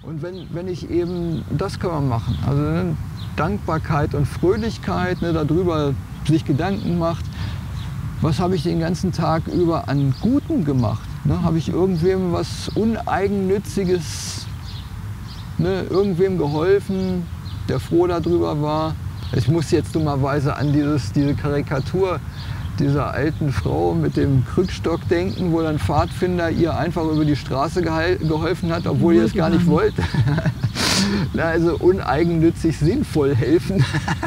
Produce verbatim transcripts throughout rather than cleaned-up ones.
Und wenn, wenn ich eben, das kann man machen, also ne, Dankbarkeit und Fröhlichkeit, ne, darüber sich Gedanken macht, was habe ich den ganzen Tag über an Gutem gemacht? Ne? Habe ich irgendwem was Uneigennütziges, ne, irgendwem geholfen, der froh darüber war? Ich muss jetzt dummerweise an dieses, diese Karikatur dieser alten Frau mit dem Krückstock denken, wo dann Pfadfinder ihr einfach über die Straße geholfen hat, obwohl ihr es gar nicht wollte. Also uneigennützig sinnvoll helfen.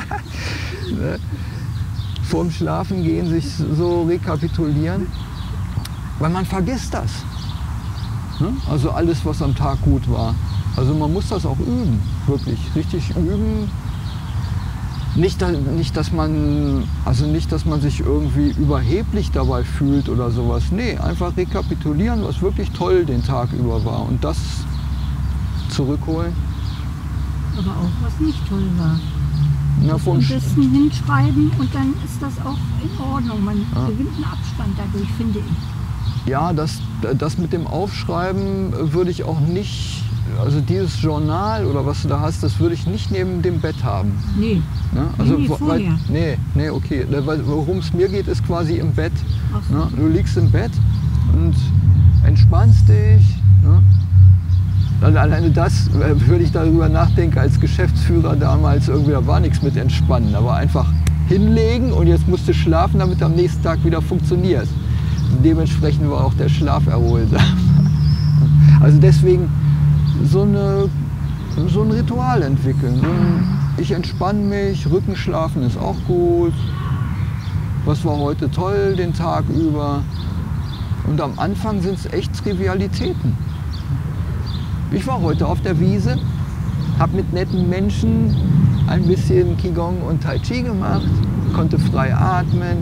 Vorm Schlafengehen sich so rekapitulieren, weil man vergisst das. Also alles, was am Tag gut war. Also man muss das auch üben, wirklich richtig üben. Nicht, nicht, dass man, also nicht, dass man sich irgendwie überheblich dabei fühlt oder sowas. Nee, einfach rekapitulieren, was wirklich toll den Tag über war und das zurückholen. Aber auch was nicht toll war. Na, vom am besten hinschreiben und dann ist das auch in Ordnung. Man ja. gewinnt einen Abstand dadurch, finde ich. Ja, das, das mit dem Aufschreiben würde ich auch nicht, also dieses Journal oder was du da hast, das würde ich nicht neben dem Bett haben. Nee. Ne? Also, nee, nee, weil, nee, nee, okay. Worum es mir geht, ist quasi im Bett. So. Ne? Du liegst im Bett und entspannst dich. Ne? Alleine das, würde ich darüber nachdenken, als Geschäftsführer damals, irgendwie, da war nichts mit Entspannen. Aber einfach hinlegen und jetzt musst du schlafen, damit du am nächsten Tag wieder funktionierst. Dementsprechend war auch der Schlaf erholsam. Also deswegen so, eine, so ein Ritual entwickeln. So ein, ich entspanne mich, Rückenschlafen ist auch gut. Was war heute toll den Tag über? Und am Anfang sind es echt Trivialitäten. Ich war heute auf der Wiese, habe mit netten Menschen ein bisschen Qigong und Tai Chi gemacht, konnte frei atmen.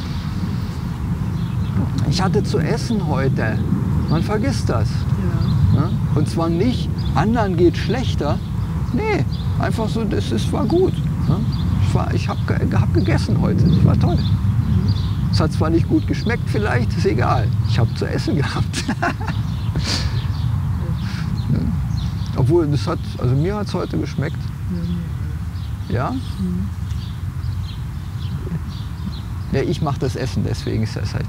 Ich hatte zu essen heute. Man vergisst das. Ja. Und zwar nicht, anderen geht schlechter. Nee, einfach so, das ist, war gut. Ich, war, ich habe hab gegessen heute, das war toll. Es hat zwar nicht gut geschmeckt vielleicht, ist egal. Ich habe zu essen gehabt. Obwohl, das hat, also mir hat es heute geschmeckt. Ja? Ja, ich mache das Essen, deswegen ist das halt.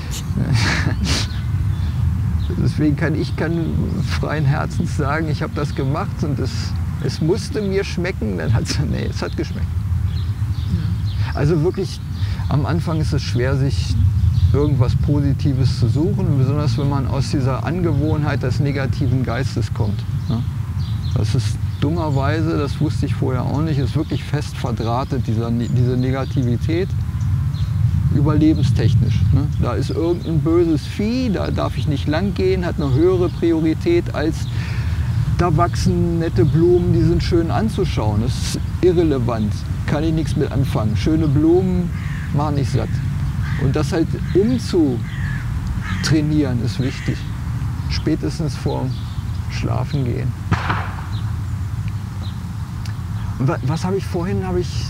Deswegen kann ich kann freien Herzens sagen, ich habe das gemacht und es, es musste mir schmecken, dann hat es, nee, es hat geschmeckt. Also wirklich, am Anfang ist es schwer, sich irgendwas Positives zu suchen, besonders wenn man aus dieser Angewohnheit des negativen Geistes kommt. Ne? Das ist dummerweise, das wusste ich vorher auch nicht, ist wirklich fest verdrahtet, dieser, diese Negativität, überlebenstechnisch. Ne? Da ist irgendein böses Vieh, da darf ich nicht lang gehen, hat eine höhere Priorität als da wachsen nette Blumen, die sind schön anzuschauen. Das ist irrelevant, kann ich nichts mit anfangen. Schöne Blumen machen nicht satt. Und das halt umzutrainieren ist wichtig, spätestens vorm Schlafengehen. Was habe ich vorhin, habe ich,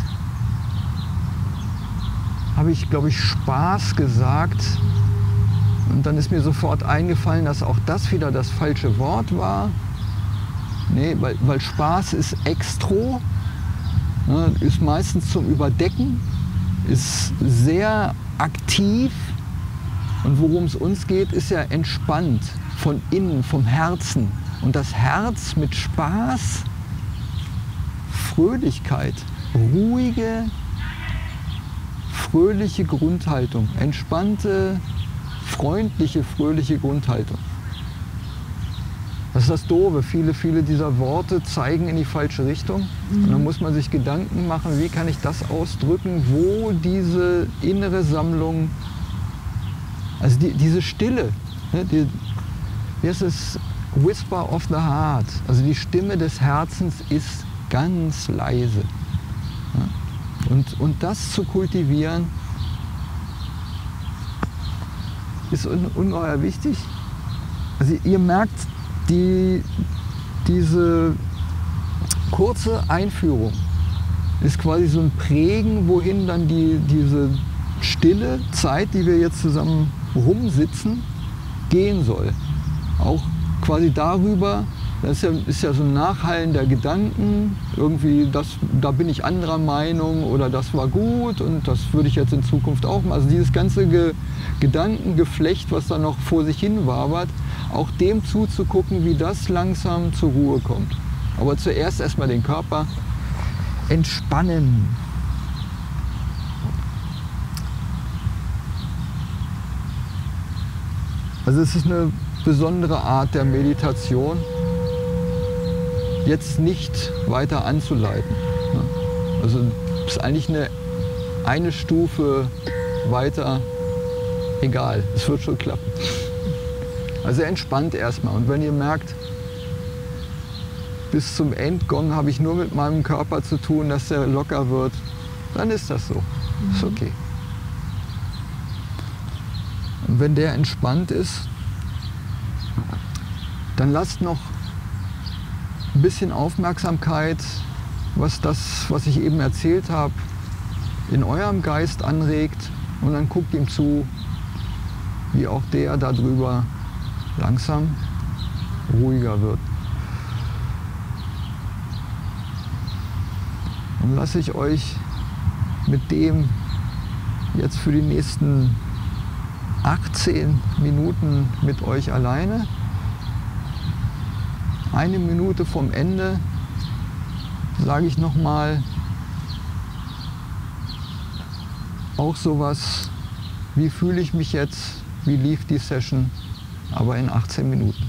habe ich, glaube ich, Spaß gesagt. Und dann ist mir sofort eingefallen, dass auch das wieder das falsche Wort war. Nee, weil, weil Spaß ist extro, ne, ist meistens zum Überdecken, ist sehr aktiv. Und worum es uns geht, ist ja entspannt, von innen, vom Herzen. Und das Herz mit Spaß, Fröhlichkeit, ruhige, fröhliche Grundhaltung, entspannte, freundliche, fröhliche Grundhaltung. Das ist das Doofe. Viele, viele dieser Worte zeigen in die falsche Richtung. Mhm. Und dann muss man sich Gedanken machen, wie kann ich das ausdrücken, wo diese innere Sammlung, also die, diese Stille, ne, die, wie heißt es, Whisper of the Heart, also die Stimme des Herzens ist ganz leise. Ja. Und, und das zu kultivieren, ist un, ungeheuer wichtig. Also ihr merkt, die, diese kurze Einführung ist quasi so ein Prägen, wohin dann die, diese stille Zeit, die wir jetzt zusammen rumsitzen, gehen soll. Auch quasi darüber, Das ist ja, ist ja so ein Nachhallen der Gedanken, irgendwie, das, da bin ich anderer Meinung oder das war gut und das würde ich jetzt in Zukunft auch machen. Also dieses ganze Ge Gedankengeflecht, was da noch vor sich hin wabert, auch dem zuzugucken, wie das langsam zur Ruhe kommt. Aber zuerst erstmal den Körper entspannen. Also es ist eine besondere Art der Meditation, jetzt nicht weiter anzuleiten. Also es ist eigentlich eine, eine Stufe weiter egal, es wird schon klappen. Also entspannt erstmal und wenn ihr merkt, bis zum Endgong habe ich nur mit meinem Körper zu tun, dass der locker wird, dann ist das so, ist okay. Und wenn der entspannt ist, dann lasst noch ein bisschen Aufmerksamkeit, was das, was ich eben erzählt habe, in eurem Geist anregt und dann guckt ihm zu, wie auch der darüber langsam ruhiger wird. Und lasse ich euch mit dem jetzt für die nächsten achtzehn Minuten mit euch alleine. Eine Minute vom Ende sage ich nochmal auch sowas, wie fühle ich mich jetzt, wie lief die Session, aber in achtzehn Minuten.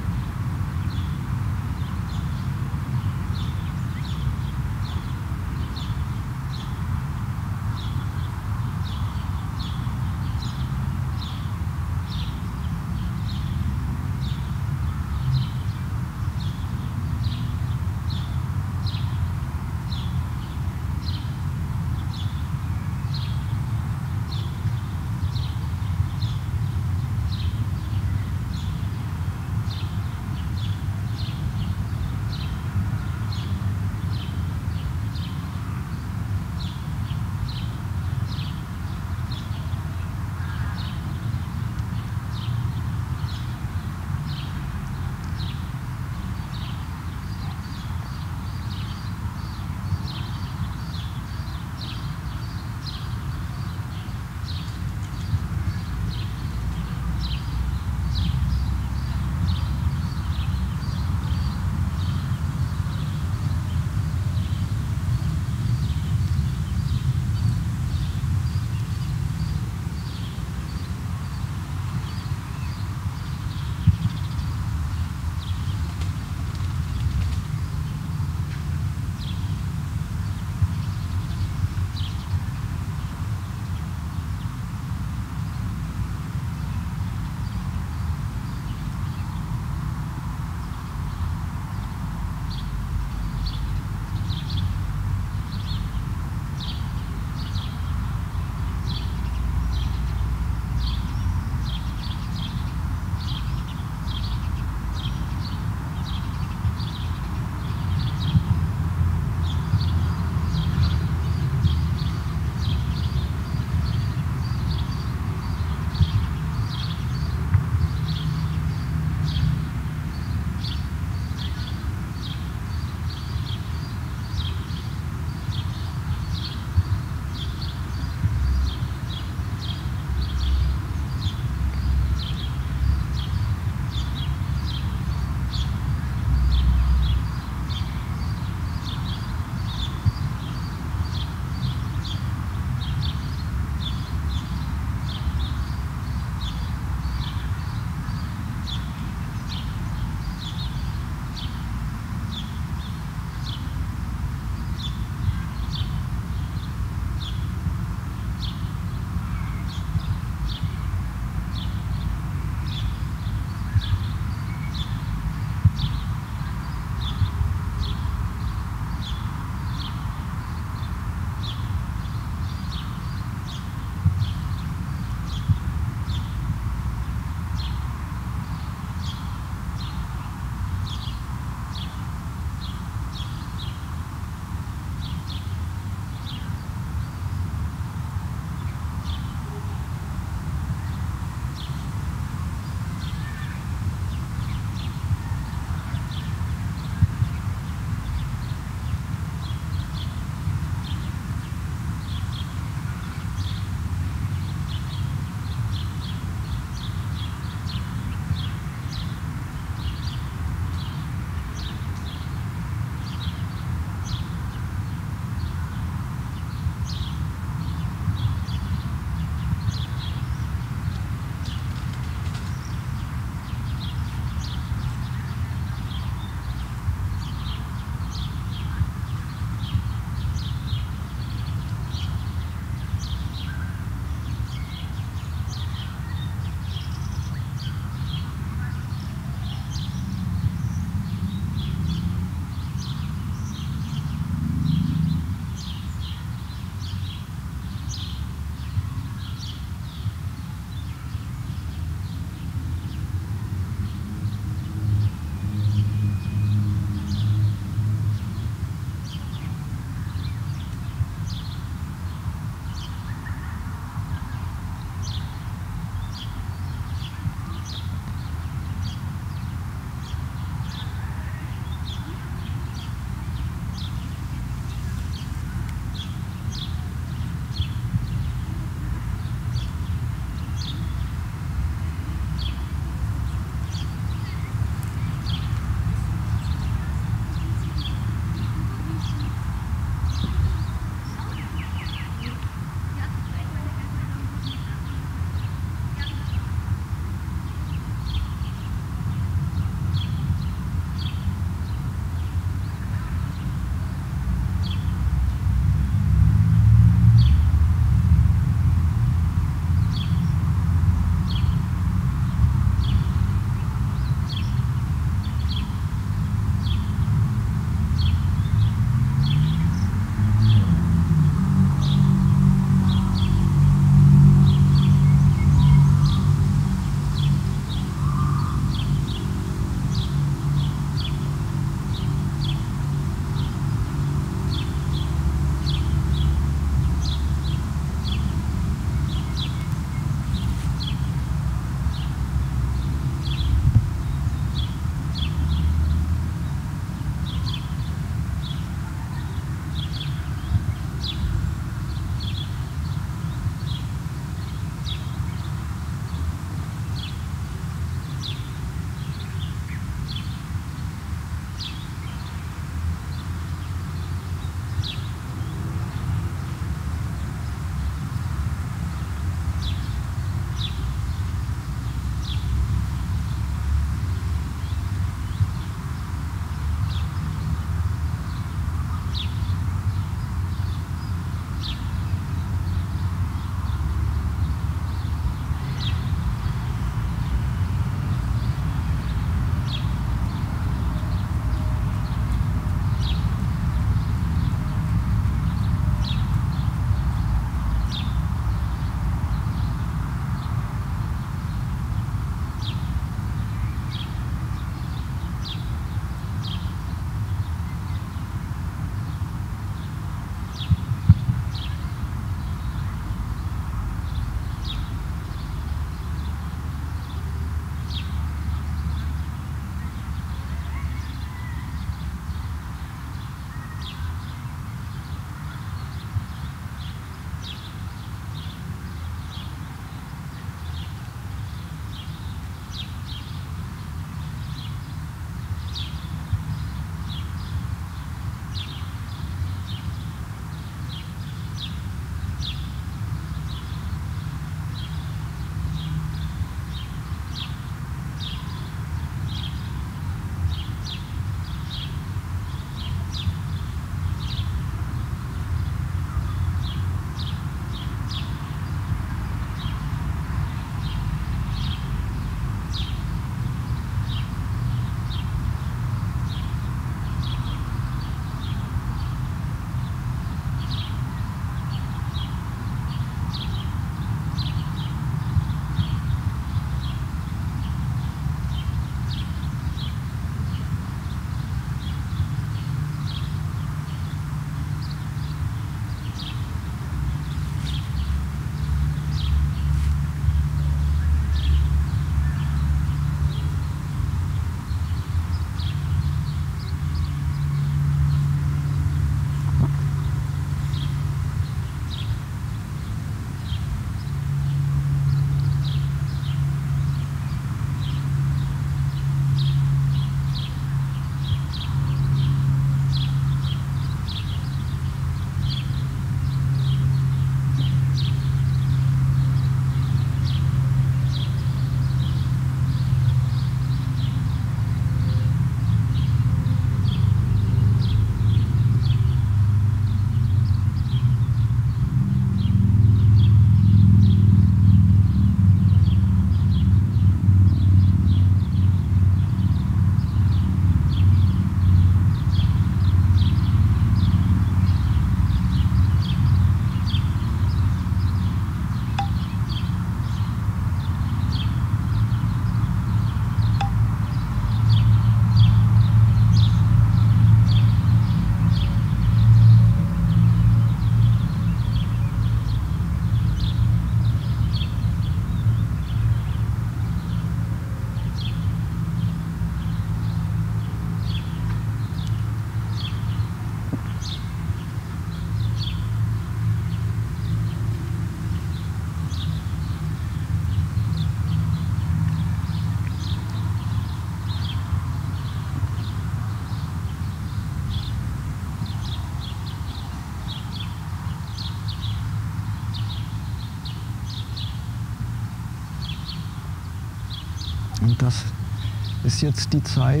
Und das ist jetzt die Zeit,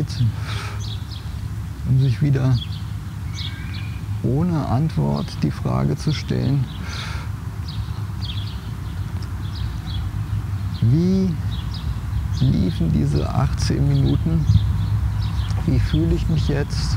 um sich wieder ohne Antwort die Frage zu stellen, wie liefen diese achtzehn Minuten? Wie fühle ich mich jetzt?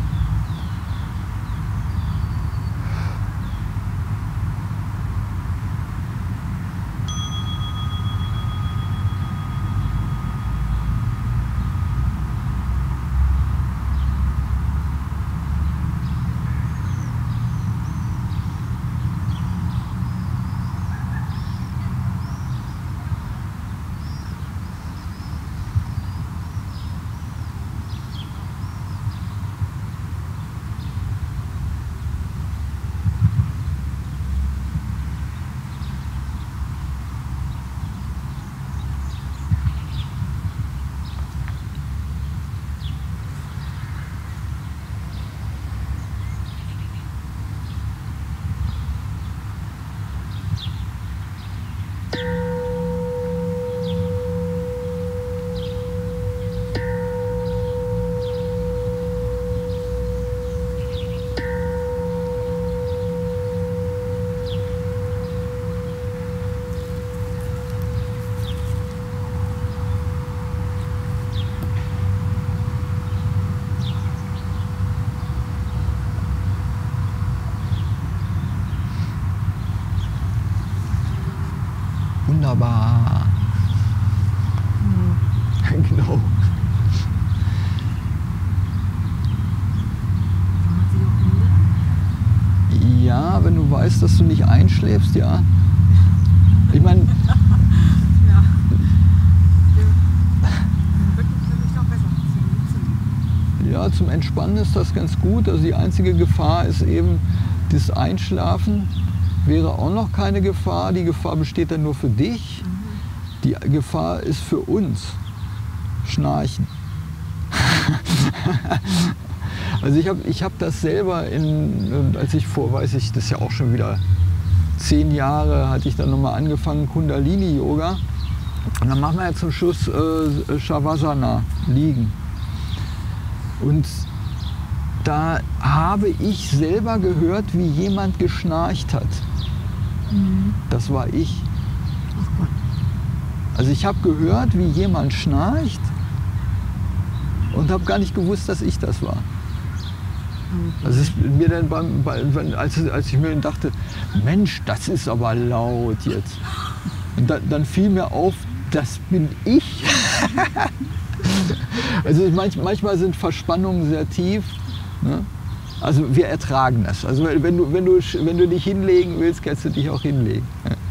Wunderbar. Mhm. Genau. Ja, wenn du weißt, dass du nicht einschläfst, ja. Ich meine, ja. Den Rücken finde ich noch besser. Ja, zum Entspannen ist das ganz gut. Also die einzige Gefahr ist eben das Einschlafen. Wäre auch noch keine Gefahr. Die Gefahr besteht dann nur für dich. Mhm. Die Gefahr ist für uns. Schnarchen. Also ich habe ich hab das selber, in, als ich vor, weiß ich, das ist ja auch schon wieder zehn Jahre, hatte ich dann nochmal angefangen, Kundalini-Yoga. Und dann machen wir ja zum Schluss äh, Shavasana, liegen. Und da habe ich selber gehört, wie jemand geschnarcht hat. Mhm. Das war ich. Ach Gott. Also ich habe gehört, wie jemand schnarcht und habe gar nicht gewusst, dass ich das war. Also es ist mir dann beim, beim, als, als ich mir dann dachte, Mensch, das ist aber laut jetzt. Und da, dann fiel mir auf, das bin ich. Also manch, manchmal sind Verspannungen sehr tief. Ne? Also wir ertragen das. Also wenn du, wenn, du, wenn du dich hinlegen willst, kannst du dich auch hinlegen.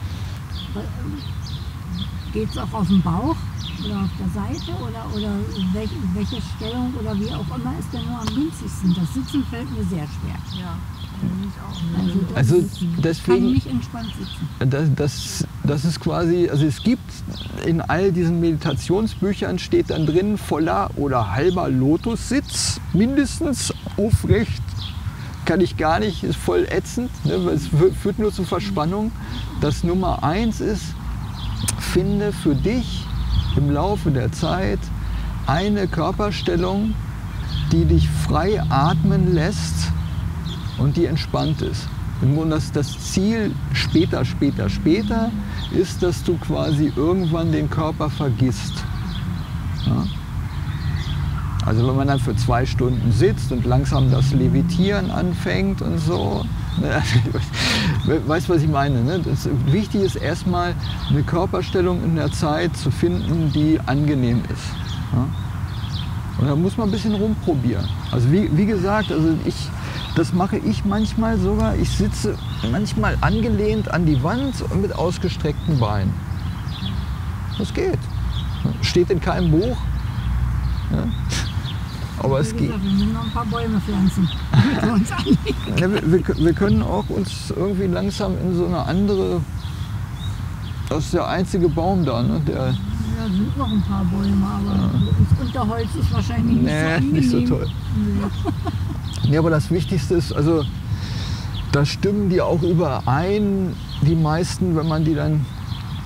Geht es auch auf den Bauch oder auf der Seite oder, oder welche, welche Stellung oder wie auch immer ist denn nur am günstigsten? Das Sitzen fällt mir sehr schwer. Ja, ich auch. Also, also deswegen, kann nicht entspannt sitzen. Das, das, das ist quasi, also es gibt in all diesen Meditationsbüchern steht dann drin voller oder halber Lotussitz, mindestens aufrecht. Kann ich gar nicht, ist voll ätzend, ne, weil es führt nur zu Verspannung. Das Nummer eins ist, finde für dich im Laufe der Zeit eine Körperstellung, die dich frei atmen lässt und die entspannt ist. Und das, das Ziel später, später, später ist, dass du quasi irgendwann den Körper vergisst. Ja? Also wenn man dann für zwei Stunden sitzt und langsam das Levitieren anfängt und so. Weißt du, was ich meine? Ne? Das wichtig ist erstmal eine Körperstellung in der Zeit zu finden, die angenehm ist. Ja? Und da muss man ein bisschen rumprobieren. Also wie, wie gesagt, also ich, das mache ich manchmal sogar. Ich sitze manchmal angelehnt an die Wand mit ausgestreckten Beinen. Das geht. Steht in keinem Buch. Ja? Aber es geht. Wir müssen noch ein paar Bäume pflanzen, damit wir uns anlegen. Ja, wir, wir, wir können auch uns irgendwie langsam in so eine andere. Das ist der einzige Baum da, ne? Der, ja, sind noch ein paar Bäume, aber ja. Das Unterholz ist wahrscheinlich nicht nee, so angenehm. nicht so toll. Nee. Ja, aber das Wichtigste ist, also da stimmen die auch überein, die meisten, wenn man die dann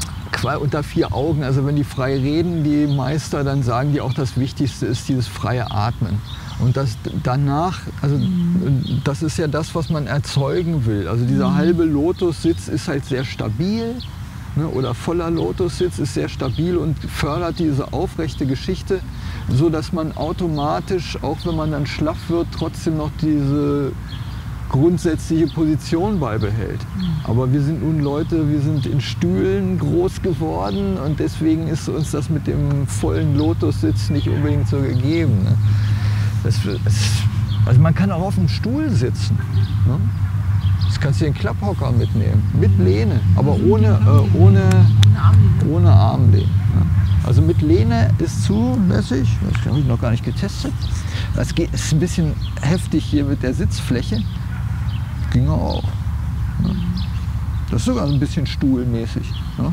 zwei unter vier Augen. Also wenn die frei reden, die Meister, dann sagen die auch, das Wichtigste ist dieses freie Atmen. Und das danach, also mhm. das ist ja das, was man erzeugen will. Also dieser mhm. halbe Lotussitz ist halt sehr stabil, ne, oder voller Lotussitz ist sehr stabil und fördert diese aufrechte Geschichte, so dass man automatisch, auch wenn man dann schlaff wird, trotzdem noch diese grundsätzliche Position beibehält. Mhm. Aber wir sind nun Leute, wir sind in Stühlen groß geworden und deswegen ist uns das mit dem vollen Lotussitz nicht unbedingt so gegeben. Ne? Das, das, also man kann auch auf dem Stuhl sitzen. Ne? Das kannst du den Klapphocker mitnehmen, mit Lehne, aber ohne, äh, ohne, ohne Armlehne. Ne? Also mit Lehne ist zulässig, das habe ich noch gar nicht getestet. Das geht, ist ein bisschen heftig hier mit der Sitzfläche. Ging auch. Ne? Das ist sogar ein bisschen stuhlmäßig. Ne?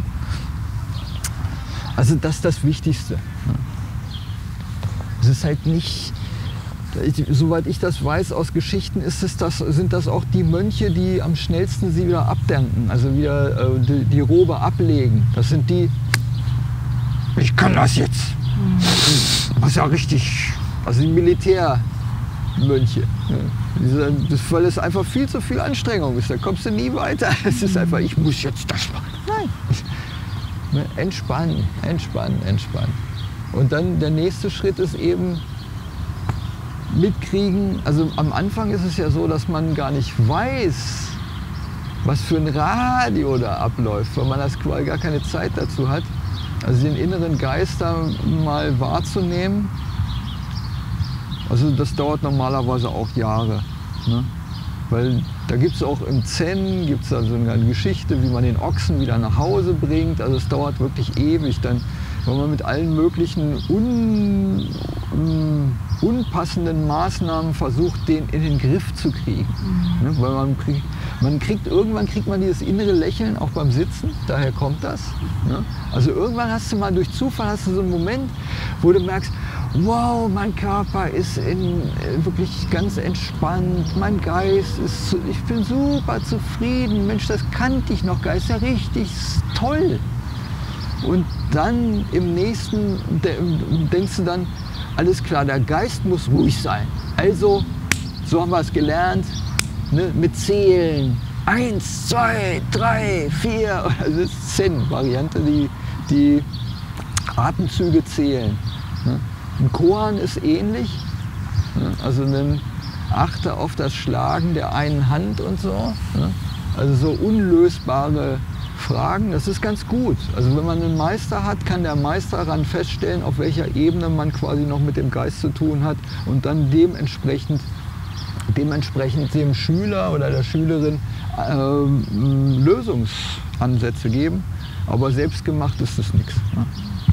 Also das ist das Wichtigste. Ne? Es ist halt nicht, ich, soweit ich das weiß aus Geschichten, ist es das, sind das auch die Mönche, die am schnellsten sie wieder abdanken, also wieder äh, die, die Robe ablegen. Das sind die, ich kann das jetzt. Das ist ja richtig, also die Militärmönche. Ne? Das, weil es einfach viel zu viel Anstrengung ist, da kommst du nie weiter. Es ist einfach, ich muss jetzt das machen. Nein. Ne? Entspannen, entspannen, entspannen. Und dann der nächste Schritt ist eben mitkriegen, also am Anfang ist es ja so, dass man gar nicht weiß, was für ein Radio da abläuft, weil man das quasi gar keine Zeit dazu hat. Also den inneren Geist da mal wahrzunehmen, also das dauert normalerweise auch Jahre. Ne? Weil da gibt es auch im Zen, gibt es also eine Geschichte, wie man den Ochsen wieder nach Hause bringt. Also es dauert wirklich ewig, dann, weil man mit allen möglichen un, un, unpassenden Maßnahmen versucht, den in den Griff zu kriegen. Mhm. Ne? Weil man kriegt, man kriegt, irgendwann kriegt man dieses innere Lächeln, auch beim Sitzen, daher kommt das. Ne? Also irgendwann hast du mal durch Zufall hast du so einen Moment, wo du merkst, wow, mein Körper ist in, wirklich ganz entspannt, mein Geist ist, ich bin super zufrieden, Mensch, das kannte ich noch gar nicht, ist ja richtig toll. Und dann im nächsten denkst du dann, alles klar, der Geist muss ruhig sein. Also, so haben wir es gelernt, ne, mit Zählen. Eins, zwei, drei, vier, das ist Zen-Variante, die, die Atemzüge zählen. Ne. Ein Koan ist ähnlich, ne, also dann achte auf das Schlagen der einen Hand und so. Ne. Also so unlösbare Fragen, das ist ganz gut. Also wenn man einen Meister hat, kann der Meister daran feststellen, auf welcher Ebene man quasi noch mit dem Geist zu tun hat und dann dementsprechend, dementsprechend dem Schüler oder der Schülerin äh, Lösungsansätze geben. Aber selbstgemacht ist es nichts. Ne?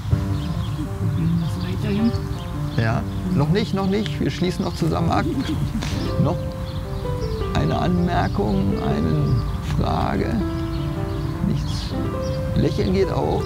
Ja, noch nicht, noch nicht. Wir schließen noch zusammen ab. Noch eine Anmerkung, eine Frage. Nichts. Lächeln geht auch.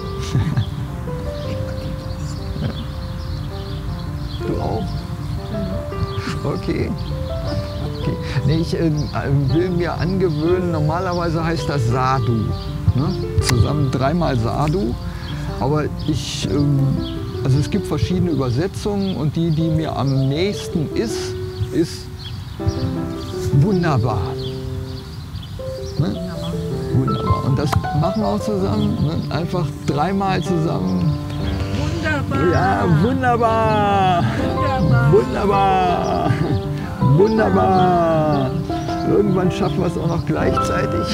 Ja. Du auch? Okay. Okay. Nee, ich äh, will mir angewöhnen, normalerweise heißt das Sadhu. Ne? Zusammen dreimal Sadhu. Aber ich, ähm, also es gibt verschiedene Übersetzungen und die, die mir am nächsten ist, ist wunderbar. Ne? Wunderbar. Und das machen wir auch zusammen, ne? Einfach dreimal zusammen. Wunderbar. Ja, wunderbar. Wunderbar. Wunderbar. Wunderbar. Irgendwann schaffen wir es auch noch gleichzeitig.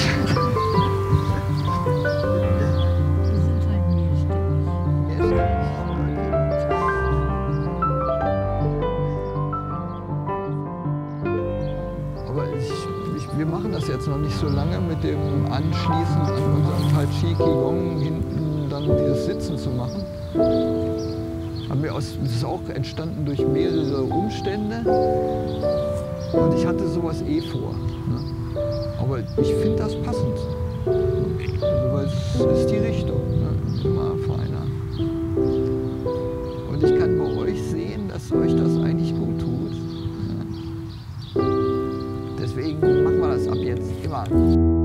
Wir machen das jetzt noch nicht so lange mit dem Anschließen an unserem Tai Chi Qigong hinten dann dieses Sitzen zu machen. Haben wir aus, das ist auch entstanden durch mehrere Umstände und ich hatte sowas eh vor. Ne? Aber ich finde das passend. Also, weil es ist die Richtung, ne? Immer feiner. Und ich kann bei euch sehen, dass euch das eigentlich gut tut. Ne? Deswegen machen wir das ab jetzt immer.